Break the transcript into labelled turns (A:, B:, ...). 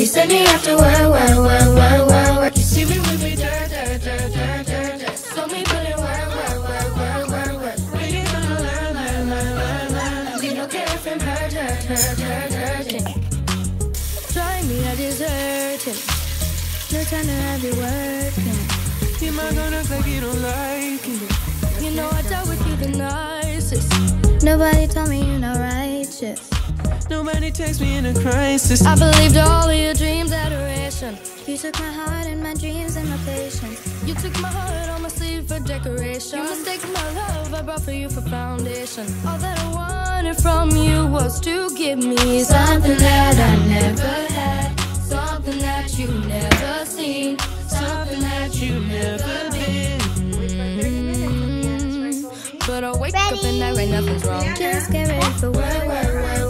A: send me after work. You see me with me, dirt. So me put it work. Really gonna learn. Need no care from hurting. Try me, I deserve it. No time to have you working. You might gonna act like you don't like it. You know I dealt with you the nicest. Nobody told me you're not righteous. Nobody takes me in a crisis. I believed all of your dreams, adoration. You took my heart and my dreams and my patience. You took my heart on my sleeve for decoration. You mistaken my love I brought for you for foundation. All that I wanted from you was to give me something that I never had, something that you never seen, something that you never been. But I wake up and that way nothing's wrong. Just get ready for work.